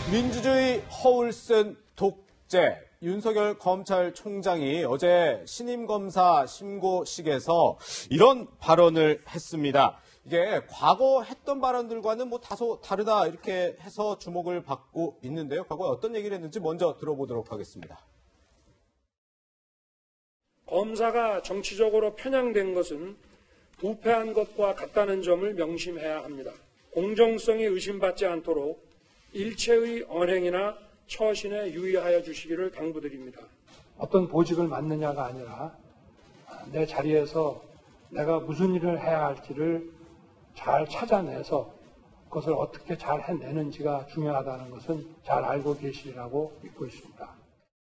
민주주의 허울 쓴 독재. 윤석열 검찰총장이 어제 신임검사 심고식에서 이런 발언을 했습니다. 이게 과거 했던 발언들과는 다소 다르다 이렇게 해서 주목을 받고 있는데요. 과거에 어떤 얘기를 했는지 먼저 들어보도록 하겠습니다. 검사가 정치적으로 편향된 것은 부패한 것과 같다는 점을 명심해야 합니다. 공정성이 의심받지 않도록 일체의 언행이나 처신에 유의하여 주시기를 당부드립니다. 어떤 보직을 맡느냐가 아니라 내 자리에서 내가 무슨 일을 해야 할지를 잘 찾아내서 그것을 어떻게 잘 해내는지가 중요하다는 것은 잘 알고 계시리라고 믿고 있습니다.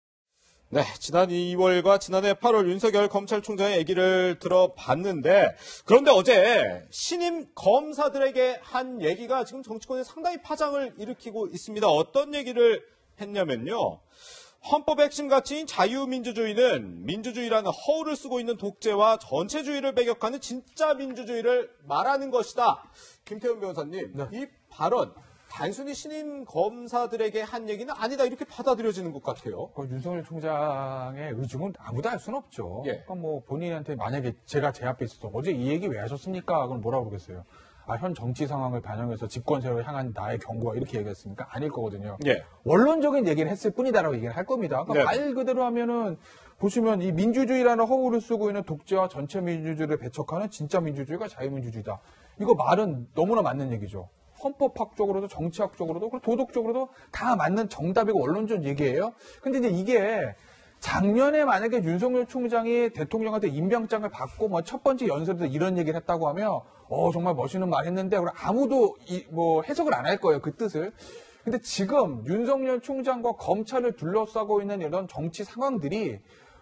네, 지난 2월과 지난해 8월 윤석열 검찰총장의 얘기를 들어봤는데, 그런데 어제 신임 검사들에게 한 얘기가 지금 정치권에 상당히 파장을 일으키고 있습니다. 어떤 얘기를 했냐면요. 헌법의 핵심 가치인 자유민주주의는 민주주의라는 허울을 쓰고 있는 독재와 전체주의를 배격하는 진짜 민주주의를 말하는 것이다. 김태훈 변호사님, 네. 이 발언 단순히 신임 검사들에게 한 얘기는 아니다 이렇게 받아들여지는 것 같아요. 윤석열 총장의 의중은 아무도 알 수는 없죠. 예. 그러니까 본인한테 만약에 제가 제 앞에 있어서 어제 이 얘기 왜 하셨습니까? 그럼 뭐라고 그러겠어요? 현 정치 상황을 반영해서 집권 세력을 향한 나의 경고가 이렇게 얘기했습니까? 아닐 거거든요. 예. 원론적인 얘기를 했을 뿐이다라고 얘기를 할 겁니다. 그러니까 네. 말 그대로 하면은 보시면 이 민주주의라는 허울을 쓰고 있는 독재와 전체 민주주의를 배척하는 진짜 민주주의가 자유민주주의다. 이거 말은 너무나 맞는 얘기죠. 헌법학적으로도 정치학적으로도 그리고 도덕적으로도 다 맞는 정답이고 원론적 얘기예요. 근데 이제 이게 작년에 만약에 윤석열 총장이 대통령한테 임명장을 받고 첫 번째 연설에서 이런 얘기를 했다고 하면 정말 멋있는 말 했는데 아무도 해석을 안 할 거예요. 그 뜻을. 근데 지금 윤석열 총장과 검찰을 둘러싸고 있는 이런 정치 상황들이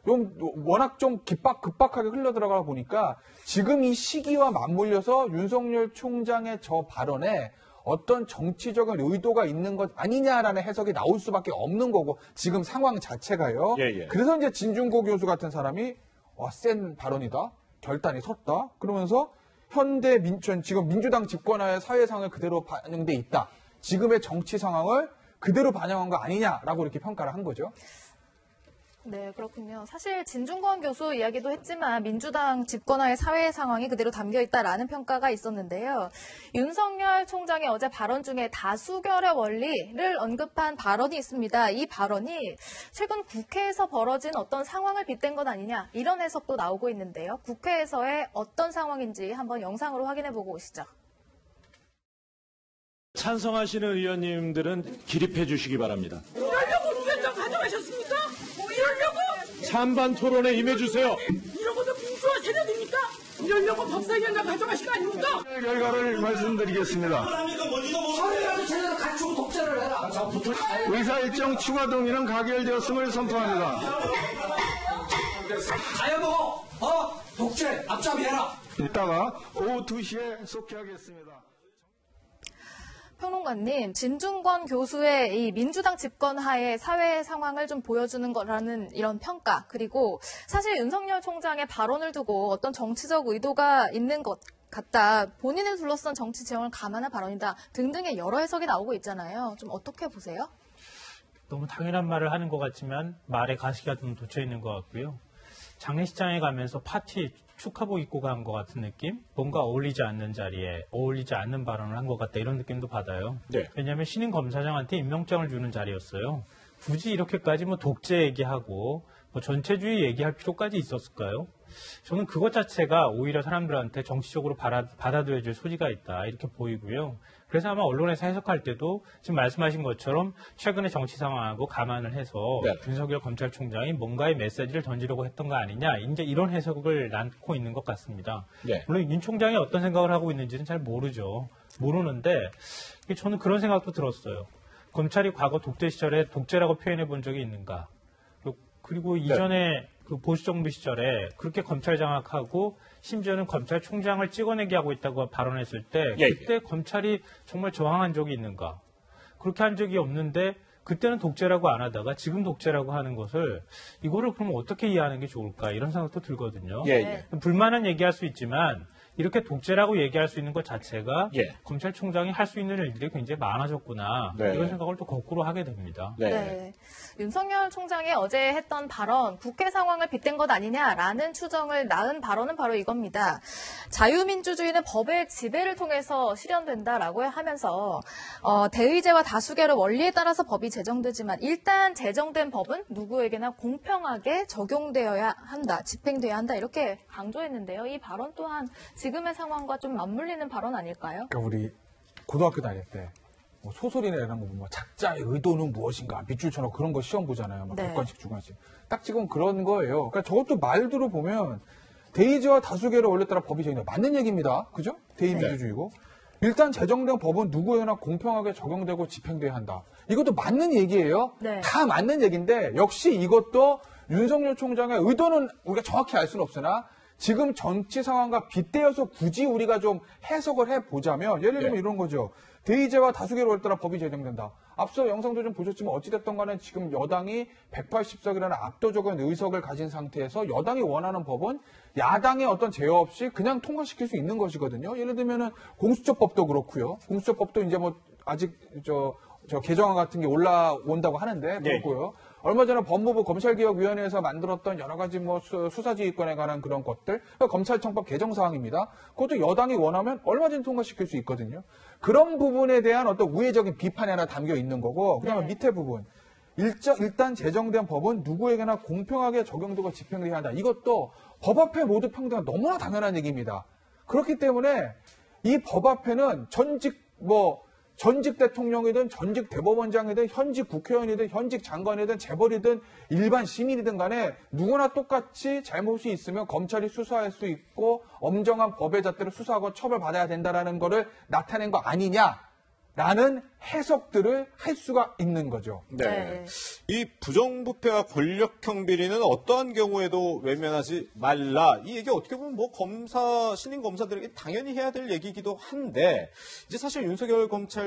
워낙 좀 급박하게 흘러들어가 보니까 지금 이 시기와 맞물려서 윤석열 총장의 저 발언에 어떤 정치적인 의도가 있는 것 아니냐라는 해석이 나올 수밖에 없는 거고 지금 상황 자체가요. 예. 그래서 이제 진중고 교수 같은 사람이 센 발언이다. 결단이 섰다. 그러면서 지금 민주당 집권하에 사회 상황을 그대로 반영돼 있다. 지금의 정치 상황을 그대로 반영한 거 아니냐라고 이렇게 평가를 한 거죠. 네, 그렇군요. 사실 진중권 교수 이야기도 했지만 민주당 집권하의 사회 상황이 그대로 담겨있다라는 평가가 있었는데요. 윤석열 총장의 어제 발언 중에 다수결의 원리를 언급한 발언이 있습니다. 이 발언이 최근 국회에서 벌어진 어떤 상황을 빗댄 것 아니냐 이런 해석도 나오고 있는데요. 국회에서의 어떤 상황인지 한번 영상으로 확인해보고 오시죠. 찬성하시는 의원님들은 기립해 주시기 바랍니다. 이러려고 위원장 가져가셨습니까? 이러려고? 찬반 토론에 임해주세요. 이러고도 민주화 세력입니까? 이러려고 법사위원장 가져가신 거 아닙니까? 결과를 말씀드리겠습니다. 서울이라도 제대로 갖추고 독재를 해라. 의사 일정 추가 동의는 가결되었음을 선포합니다. 가야먹어. 독재 앞잡이해라. 이따가 오후 2시에 속개하겠습니다. 평론가님, 진중권 교수의 이 민주당 집권 하에 사회 상황을 좀 보여주는 거라는 이런 평가, 그리고 사실 윤석열 총장의 발언을 두고 어떤 정치적 의도가 있는 것 같다, 본인을 둘러싼 정치 지형을 감안한 발언이다 등등의 여러 해석이 나오고 있잖아요. 좀 어떻게 보세요? 너무 당연한 말을 하는 것 같지만 말에 가시가 좀 돋쳐 있는 것 같고요. 장례식장에 가면서 파티 축하복 입고 간 것 같은 느낌? 뭔가 어울리지 않는 자리에 어울리지 않는 발언을 한 것 같다 이런 느낌도 받아요. 네. 왜냐하면 신임 검사장한테 임명장을 주는 자리였어요. 굳이 이렇게까지 독재 얘기하고 전체주의 얘기할 필요까지 있었을까요? 저는 그것 자체가 오히려 사람들한테 정치적으로 받아들여질 소지가 있다 이렇게 보이고요. 그래서 아마 언론에서 해석할 때도 지금 말씀하신 것처럼 최근의 정치 상황하고 감안을 해서 네. 윤석열 검찰총장이 뭔가의 메시지를 던지려고 했던 거 아니냐 이제 이런 해석을 낳고 있는 것 같습니다. 네. 물론 윤 총장이 어떤 생각을 하고 있는지는 잘 모르는데 저는 그런 생각도 들었어요. 검찰이 과거 독재 시절에 독재라고 표현해 본 적이 있는가? 그리고 이전에 그 보수정부 시절에 그렇게 검찰 장악하고 심지어는 검찰총장을 찍어내게 하고 있다고 발언했을 때 그때 검찰이 정말 저항한 적이 있는가? 그렇게 한 적이 없는데 그때는 독재라고 안 하다가 지금 독재라고 하는 것을 이거를 그럼 어떻게 이해하는 게 좋을까? 이런 생각도 들거든요. 불만은 얘기할 수 있지만 이렇게 독재라고 얘기할 수 있는 것 자체가 예. 검찰총장이 할 수 있는 일들이 굉장히 많아졌구나. 네. 이런 생각을 또 거꾸로 하게 됩니다. 네. 네. 윤석열 총장이 어제 했던 발언, 국회 상황을 빗댄 것 아니냐라는 추정을 낳은 발언은 바로 이겁니다. 자유민주주의는 법의 지배를 통해서 실현된다라고 하면서 대의제와 다수결의 원리에 따라서 법이 제정되지만 일단 제정된 법은 누구에게나 공평하게 적용되어야 한다, 집행되어야 한다 이렇게 강조했는데요. 이 발언 또한 지금의 상황과 좀 맞물리는 발언 아닐까요? 그러니까 우리 고등학교 다닐 때 뭐 소설이나 이런 거 보면 작자의 의도는 무엇인가 밑줄쳐놓고 그런 거 시험 보잖아요. 막 네. 100관씩 주관씩. 딱 지금 그런 거예요. 그러니까 저것도 말들어 보면 대의제와 다수결의 원리에 따라 법이 정해져 맞는 얘기입니다. 그죠? 대의민주주의고. 일단 제정된 법은 누구에나 공평하게 적용되고 집행돼야 한다. 이것도 맞는 얘기예요. 네. 다 맞는 얘기인데 역시 이것도 윤석열 총장의 의도는 우리가 정확히 알 수는 없으나 지금 정치 상황과 빗대어서 굳이 우리가 좀 해석을 해보자면 예를 들면 이런 거죠. 대의제와 다수결의 원리에 따라 법이 제정된다. 앞서 영상도 좀 보셨지만 어찌됐든 간에 지금 여당이 180석이라는 압도적인 의석을 가진 상태에서 여당이 원하는 법은 야당의 어떤 제어 없이 그냥 통과시킬 수 있는 것이거든요. 예를 들면은 공수처법도 그렇고요. 공수처법도 이제 뭐 아직 저 개정안 같은 게 올라온다고 하는데 그렇고요. 얼마 전에 법무부 검찰개혁위원회에서 만들었던 여러 가지 뭐 수사지휘권에 관한 그런 것들, 검찰청법 개정 사항입니다. 그것도 여당이 원하면 얼마든지 통과시킬 수 있거든요. 그런 부분에 대한 어떤 우회적인 비판이 하나 담겨 있는 거고, 그다음에 밑에 부분. 일단 제정된 법은 누구에게나 공평하게 적용되고 집행돼야 한다. 이것도 법 앞에 모두 평등한 너무나 당연한 얘기입니다. 그렇기 때문에 이 법 앞에는 전직 대통령이든 전직 대법원장이든 현직 국회의원이든 현직 장관이든 재벌이든 일반 시민이든 간에 누구나 똑같이 잘못이 있으면 검찰이 수사할 수 있고 엄정한 법의 잣대로 수사하고 처벌받아야 된다라는 거를 나타낸 거 아니냐라는 해석들을 할 수가 있는 거죠. 네. 이 부정부패와 권력형 비리는 어떠한 경우에도 외면하지 말라. 이 얘기 어떻게 보면 뭐 신임 검사들에게 당연히 해야 될 얘기이기도 한데, 이제 사실 윤석열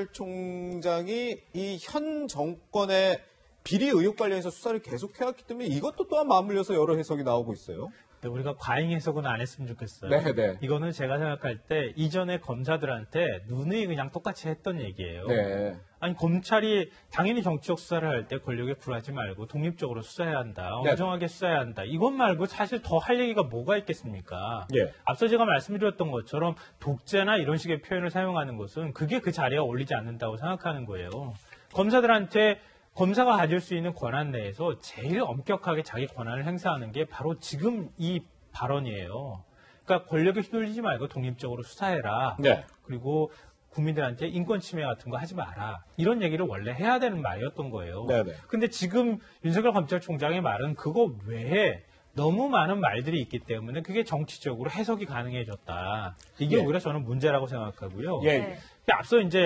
검찰총장이 이 현 정권의 비리 의혹 관련해서 수사를 계속해왔기 때문에 이것도 또한 맞물려서 여러 해석이 나오고 있어요. 우리가 과잉 해석은 안 했으면 좋겠어요. 네. 이거는 제가 생각할 때 이전에 검사들한테 누누이 그냥 똑같이 했던 얘기예요. 네. 아니 검찰이 당연히 정치적 수사를 할 때 권력에 굴하지 말고 독립적으로 수사해야 한다. 엄정하게 수사해야 한다. 이것 말고 사실 더 할 얘기가 뭐가 있겠습니까? 예. 앞서 제가 말씀드렸던 것처럼 독재나 이런 식의 표현을 사용하는 것은 그게 그 자리에 어울리지 않는다고 생각하는 거예요. 검사들한테 검사가 가질 수 있는 권한 내에서 제일 엄격하게 자기 권한을 행사하는 게 바로 지금 이 발언이에요. 그러니까 권력에 휘둘리지 말고 독립적으로 수사해라. 네. 그리고 국민들한테 인권 침해 같은 거 하지 마라. 이런 얘기를 원래 해야 되는 말이었던 거예요. 네네. 근데 지금 윤석열 검찰총장의 말은 그거 외에 너무 많은 말들이 있기 때문에 그게 정치적으로 해석이 가능해졌다. 이게 오히려 저는 문제라고 생각하고요. 앞서 이제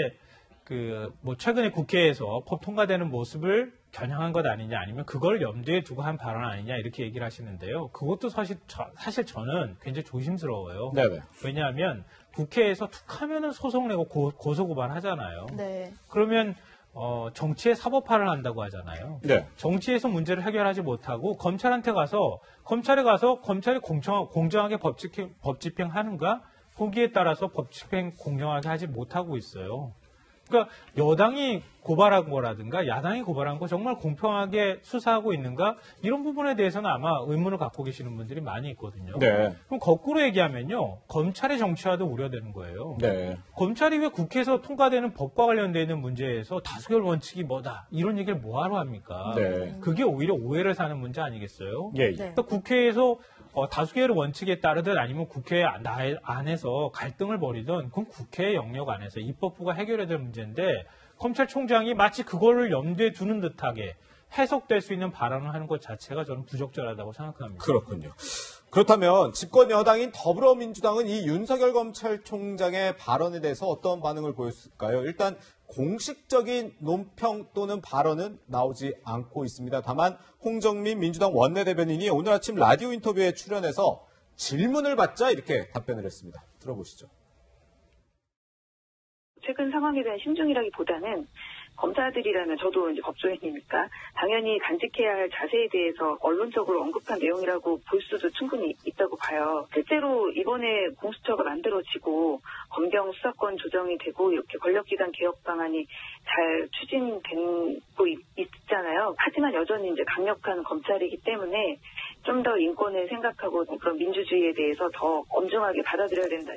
최근에 국회에서 법 통과되는 모습을 겨냥한 것 아니냐, 아니면 그걸 염두에 두고 한 발언 아니냐, 이렇게 얘기를 하시는데요. 그것도 사실 저는 굉장히 조심스러워요. 네네. 왜냐하면 국회에서 툭 하면은 소송 내고 고소고발 하잖아요. 네. 그러면, 정치의 사법화를 한다고 하잖아요. 네. 정치에서 문제를 해결하지 못하고 검찰에 가서 검찰이 공정하게 법 집행하는가? 거기에 따라서 법 집행 공정하게 하지 못하고 있어요. 그러니까 여당이 고발한 거라든가 야당이 고발한 거 정말 공평하게 수사하고 있는가? 이런 부분에 대해서는 아마 의문을 갖고 계시는 분들이 많이 있거든요. 네. 그럼 거꾸로 얘기하면요. 검찰의 정치화도 우려되는 거예요. 네. 검찰이 왜 국회에서 통과되는 법과 관련되어 있는 문제에서 다수결 원칙이 뭐다? 이런 얘기를 뭐하러 합니까? 네. 그게 오히려 오해를 사는 문제 아니겠어요? 예. 네. 그러니까 국회에서 다수결의 원칙에 따르든 아니면 국회 안에서 갈등을 벌이든 그건 국회의 영역 안에서 입법부가 해결해야 될 문제인데 검찰총장이 마치 그거를 염두에 두는 듯하게 해석될 수 있는 발언을 하는 것 자체가 저는 부적절하다고 생각합니다. 그렇군요. 그렇다면 집권 여당인 더불어민주당은 이 윤석열 검찰총장의 발언에 대해서 어떤 반응을 보였을까요? 일단 공식적인 논평 또는 발언은 나오지 않고 있습니다. 다만 홍정민 민주당 원내대변인이 오늘 아침 라디오 인터뷰에 출연해서 질문을 받자 이렇게 답변을 했습니다. 들어보시죠. 최근 상황에 대한 심중이라기보다는 검사들이라면 저도 이제 법조인이니까 당연히 간직해야 할 자세에 대해서 언론적으로 언급한 내용이라고 볼 수도 충분히 있다고 봐요. 실제로 이번에 공수처가 만들어지고 검경 수사권 조정이 되고 이렇게 권력기관 개혁 방안이 잘 추진되고 있잖아요. 하지만 여전히 이제 강력한 검찰이기 때문에 좀 더 인권을 생각하고 그런 민주주의에 대해서 더 엄중하게 받아들여야 된다.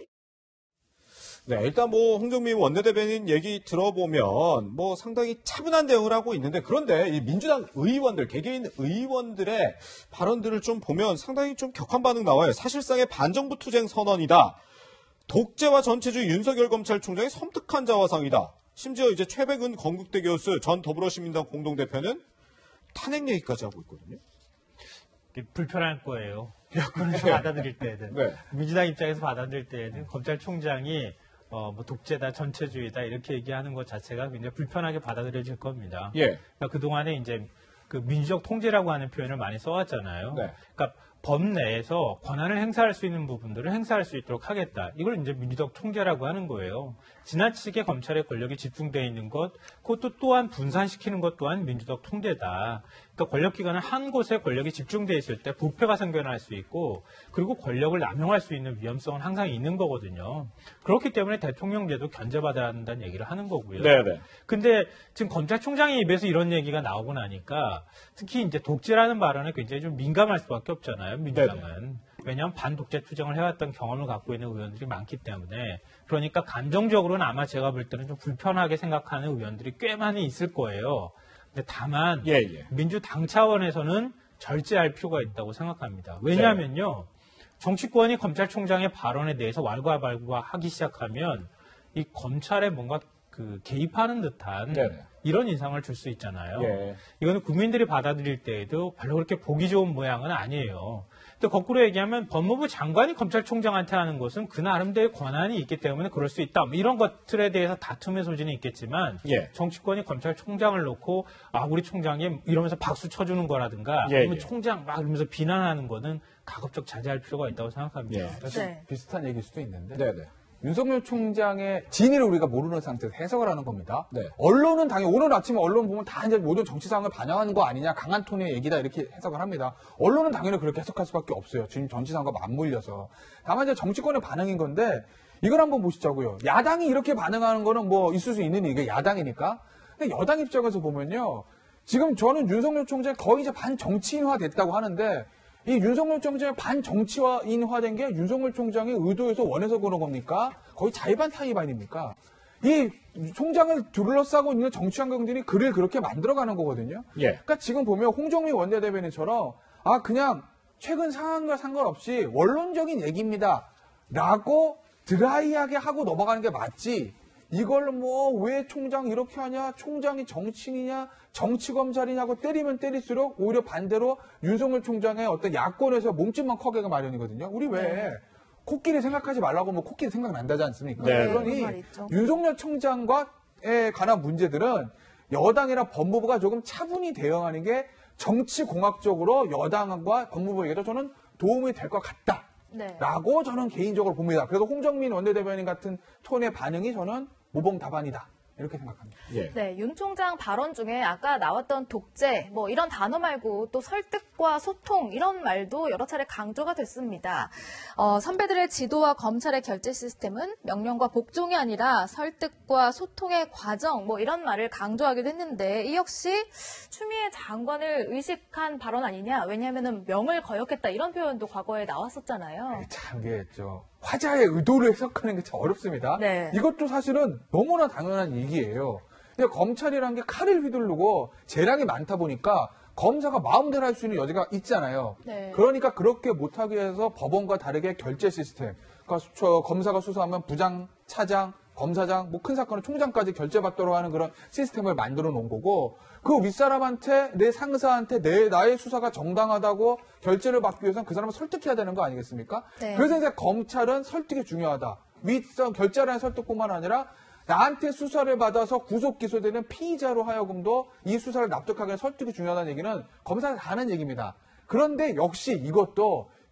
네, 일단 홍정민 원내대변인 얘기 들어보면 상당히 차분한 대응을 하고 있는데, 그런데 이 민주당 의원들, 개개인 의원들의 발언들을 좀 보면 상당히 좀 격한 반응 나와요. 사실상의 반정부 투쟁 선언이다. 독재와 전체주의 윤석열 검찰총장이 섬뜩한 자화상이다. 심지어 이제 최백은 건국대 교수 전 더불어시민당 공동대표는 탄핵 얘기까지 하고 있거든요. 불편할 거예요. 여권에서 받아들일 때는. 네. 민주당 입장에서 받아들일 때는 검찰총장이 독재다, 전체주의다 이렇게 얘기하는 것 자체가 굉장히 불편하게 받아들여질 겁니다. 예. 그러니까 그동안에 이제 그 민주적 통제라고 하는 표현을 많이 써왔잖아요. 네. 그러니까 법 내에서 권한을 행사할 수 있는 부분들을 행사할 수 있도록 하겠다. 이걸 이제 민주적 통제라고 하는 거예요. 지나치게 검찰의 권력이 집중되어 있는 것, 그것도 또한 분산시키는 것 또한 민주적 통제다. 그러니까 권력기관은 한 곳에 권력이 집중되어 있을 때 부패가 생겨날 수 있고, 그리고 권력을 남용할 수 있는 위험성은 항상 있는 거거든요. 그렇기 때문에 대통령제도 견제받아야 한다는 얘기를 하는 거고요. 네네. 근데 지금 검찰총장의 입에서 이런 얘기가 나오고 나니까 특히 이제 독재라는 발언에 굉장히 좀 민감할 수밖에 없잖아요. 민주당은. 네네. 왜냐하면 반독재 투쟁을 해왔던 경험을 갖고 있는 의원들이 많기 때문에. 그러니까 감정적으로는 아마 제가 볼 때는 좀 불편하게 생각하는 의원들이 꽤 많이 있을 거예요. 근데 다만 민주당 차원에서는 절제할 필요가 있다고 생각합니다. 왜냐하면요. 정치권이 검찰총장의 발언에 대해서 왈가왈부하기 시작하면 이 검찰에 뭔가 개입하는 듯한 이런 인상을 줄 수 있잖아요. 이거는 국민들이 받아들일 때에도 별로 그렇게 보기 좋은 모양은 아니에요. 또 거꾸로 얘기하면 법무부 장관이 검찰총장한테 하는 것은 그 나름대로의 권한이 있기 때문에 그럴 수 있다. 이런 것들에 대해서 다툼의 소지는 있겠지만 정치권이 검찰총장을 놓고 우리 총장이 이러면서 박수 쳐주는 거라든가 아니면 총장 막 이러면서 비난하는 거는 가급적 자제할 필요가 있다고 생각합니다. 비슷한 얘기일 수도 있는데 윤석열 총장의 진위를 우리가 모르는 상태에서 해석을 하는 겁니다. 언론은 당연히 오늘 아침에 언론 보면 다 이제 모든 정치 상황을 반영하는 거 아니냐, 강한 톤의 얘기다 이렇게 해석을 합니다. 언론은 당연히 그렇게 해석할 수밖에 없어요. 지금 정치 상황과 맞물려서. 다만 이제 정치권의 반응인 건데 이걸 한번 보시자고요. 야당이 이렇게 반응하는 거는 있을 수 있는 이게 야당이니까. 근데 여당 입장에서 보면요, 지금 저는 윤석열 총장이 거의 이제 반정치인화 됐다고 하는데. 이 윤석열 총장이 반정치인화된 게 윤석열 총장이 의도해서 원해서 그런 겁니까? 거의 자의반 타의반입니까? 이 총장을 둘러싸고 있는 정치환경들이 그를 그렇게 만들어가는 거거든요. 그러니까 지금 보면 홍정민 원내대변인처럼 그냥 최근 상황과 상관없이 원론적인 얘기입니다. 라고 드라이하게 하고 넘어가는 게 맞지. 이걸 왜 총장 이렇게 하냐, 총장이 정치인이냐, 정치검찰이냐고 때리면 때릴수록 오히려 반대로 윤석열 총장의 어떤 야권에서 몸집만 커게가 마련이거든요. 우리 왜 코끼리 생각하지 말라고 하면 코끼리 생각난다지 않습니까? 그러니 윤석열 총장과에 관한 문제들은 여당이나 법무부가 조금 차분히 대응하는 게 정치공학적으로 여당과 법무부에게도 저는 도움이 될 것 같다. 라고 저는 개인적으로 봅니다. 그래서 홍정민 원내대변인 같은 톤의 반응이 저는 모범답안이다. 이렇게 생각합니다. 네, 윤 총장 발언 중에 아까 나왔던 독재, 이런 단어 말고 또 설득과 소통 이런 말도 여러 차례 강조가 됐습니다. 선배들의 지도와 검찰의 결제 시스템은 명령과 복종이 아니라 설득과 소통의 과정, 이런 말을 강조하기도 했는데 이 역시 추미애 장관을 의식한 발언 아니냐? 왜냐하면 명을 거역했다 이런 표현도 과거에 나왔었잖아요. 참 이게 화자의 의도를 해석하는 게 참 어렵습니다. 이것도 사실은 너무나 당연한 얘기예요. 근데 검찰이라는 게 칼을 휘두르고 재량이 많다 보니까 검사가 마음대로 할 수 있는 여지가 있잖아요. 그러니까 그렇게 못하게 해서 법원과 다르게 결제 시스템. 그러니까 검사가 수사하면 부장, 차장, 검사장, 큰 사건은 총장까지 결제받도록 하는 그런 시스템을 만들어 놓은 거고, 그 윗사람한테, 내 상사한테 나의 수사가 정당하다고 결제를 받기 위해서는 그 사람을 설득해야 되는 거 아니겠습니까? 그래서 이제 검찰은 설득이 중요하다. 결제라는 설득뿐만 아니라 나한테 수사를 받아서 구속 기소되는 피의자로 하여금도 이 수사를 납득하게 설득이 중요하다는 얘기는 검사가 다 하는 얘기입니다. 그런데 역시 이것도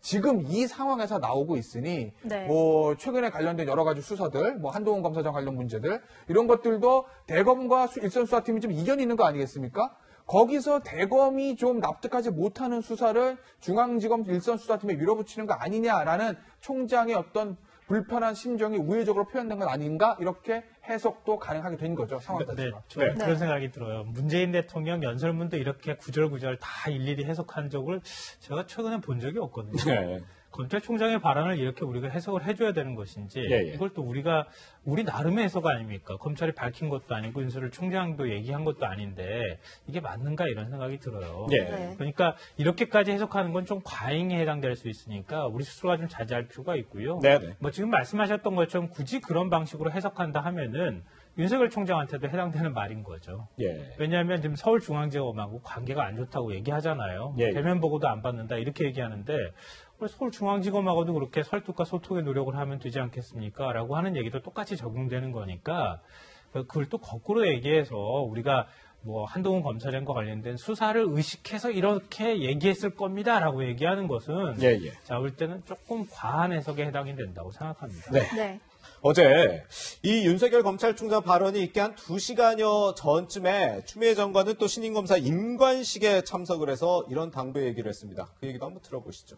지금 이 상황에서 나오고 있으니 네. 뭐 최근에 관련된 여러 가지 수사들, 뭐 한동훈 검사장 관련 문제들 이런 것들도 대검과 일선 수사팀이 좀 이견이 있는 거 아니겠습니까? 거기서 대검이 좀 납득하지 못하는 수사를 중앙지검 일선 수사팀에 밀어붙이는 거 아니냐라는 총장의 어떤 불편한 심정이 우회적으로 표현된 건 아닌가 이렇게 해석도 가능하게 된 거죠. 상황 자체가. 네, 저는 그런 생각이 들어요. 문재인 대통령 연설문도 이렇게 구절구절 다 일일이 해석한 적을 제가 최근에 본 적이 없거든요. 네. 검찰총장의 발언을 이렇게 우리가 해석을 해줘야 되는 것인지 이걸 또 우리 나름의 해석 아닙니까? 검찰이 밝힌 것도 아니고 윤석열 총장도 얘기한 것도 아닌데 이게 맞는가 이런 생각이 들어요. 네. 그러니까 이렇게까지 해석하는 건 좀 과잉에 해당될 수 있으니까 우리 스스로가 좀 자제할 필요가 있고요. 네. 뭐 지금 말씀하셨던 것처럼 굳이 그런 방식으로 해석한다 하면은 윤석열 총장한테도 해당되는 말인 거죠. 예. 왜냐하면 지금 서울중앙지검하고 관계가 안 좋다고 얘기하잖아요. 예. 대면 보고도 안 받는다 이렇게 얘기하는데 서울중앙지검하고도 그렇게 설득과 소통의 노력을 하면 되지 않겠습니까? 라고 하는 얘기도 똑같이 적용되는 거니까 그걸 또 거꾸로 얘기해서 우리가 뭐 한동훈 검사장과 관련된 수사를 의식해서 이렇게 얘기했을 겁니다라고 얘기하는 것은 제가 볼 때는 조금 과한 해석에 해당이 된다고 생각합니다. 네. 어제 이 윤석열 검찰총장 발언이 있게 한 2시간여 전쯤에 추미애 장관은 또 신임 검사 임관식에 참석을 해서 이런 당부의 얘기를 했습니다. 그 얘기도 한번 들어보시죠.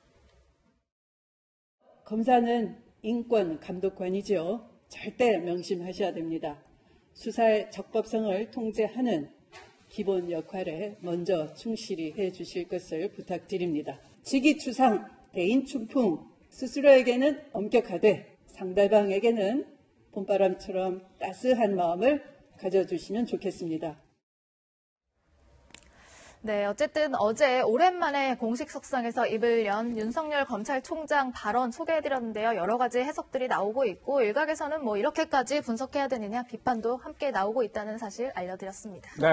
검사는 인권 감독관이죠. 절대 명심하셔야 됩니다. 수사의 적법성을 통제하는 기본 역할에 먼저 충실히 해주실 것을 부탁드립니다. 직위추상, 대인춘풍, 스스로에게는 엄격하되 상대방에게는 봄바람처럼 따스한 마음을 가져주시면 좋겠습니다. 네, 어쨌든 어제 오랜만에 공식 석상에서 입을 연 윤석열 검찰총장 발언 소개해드렸는데요. 여러 가지 해석들이 나오고 있고 일각에서는 뭐 이렇게까지 분석해야 되느냐 비판도 함께 나오고 있다는 사실 알려드렸습니다. 네.